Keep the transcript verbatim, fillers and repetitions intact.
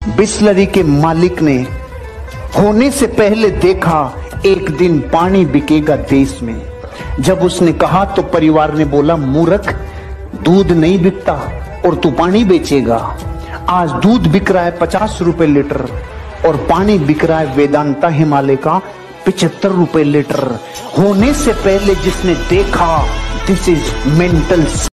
बिस्लरी के मालिक ने होने से पहले देखा एक दिन पानी बिकेगा देश में। जब उसने कहा तो परिवार ने बोला, मूर्ख, दूध नहीं बिकता और तू पानी बेचेगा। आज दूध बिक रहा है पचास रुपए लीटर और पानी बिक रहा है वेदांता हिमालय का पिछहत्तर रुपए लीटर। होने से पहले जिसने देखा, दिस इज मेंटल